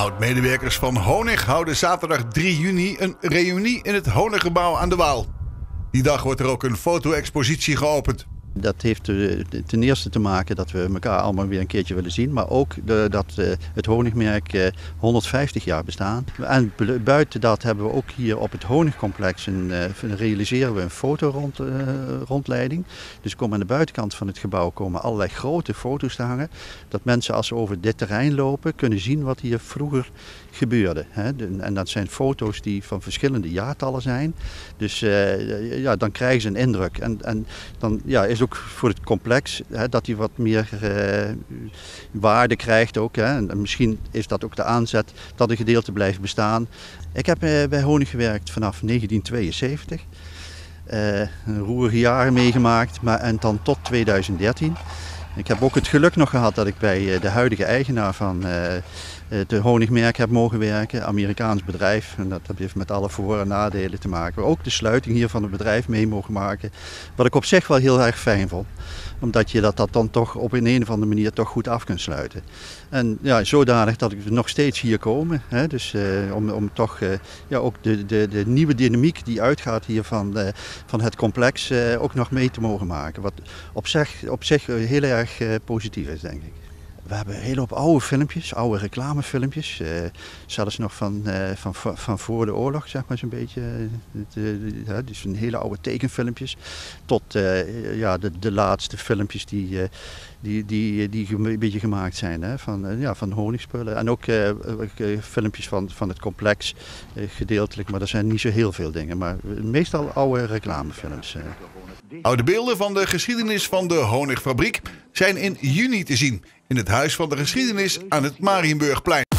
Oud-medewerkers van Honig houden zaterdag 3 juni een reunie in het Honiggebouw aan de Waal. Die dag wordt er ook een foto-expositie geopend. Dat heeft ten eerste te maken dat we elkaar allemaal weer een keertje willen zien. Maar ook dat het honingmerk 150 jaar bestaat. En buiten dat hebben we ook hier op het honingcomplex realiseren we een fotorondleiding. Dus komen aan de buitenkant van het gebouw allerlei grote foto's te hangen. Dat mensen als ze over dit terrein lopen kunnen zien wat hier vroeger gebeurde. En dat zijn foto's die van verschillende jaartallen zijn. Dus dan krijgen ze een indruk. En dan is ook voor het complex dat hij wat meer waarde krijgt ook. En misschien is dat ook de aanzet dat een gedeelte blijft bestaan. Ik heb bij Honig gewerkt vanaf 1972. Een roerige jaren meegemaakt en dan tot 2013. Ik heb ook het geluk nog gehad dat ik bij de huidige eigenaar van het honingmerk heb mogen werken, Amerikaans bedrijf. En dat heeft met alle voor- en nadelen te maken. Ook de sluiting hier van het bedrijf mee mogen maken. Wat ik op zich wel heel erg fijn vond. Omdat je dat dan toch op een of andere manier toch goed af kunt sluiten. En ja, zodanig dat ik nog steeds hier komen. Dus om toch ook de nieuwe dynamiek die uitgaat hier van het complex ook nog mee te mogen maken. Wat op zich heel erg positief is, denk ik. We hebben een hele hoop oude filmpjes, oude reclamefilmpjes. Zelfs nog van voor de oorlog, zeg maar zo'n beetje. Dus een hele oude tekenfilmpjes. Tot de laatste filmpjes die een beetje gemaakt zijn van honingspullen. En ook filmpjes van het complex gedeeltelijk, maar er zijn niet zo heel veel dingen. Maar meestal oude reclamefilms. Oude beelden van de geschiedenis van de honigfabriek zijn in juni te zien in het Huis van de Geschiedenis aan het Mariënburgplein.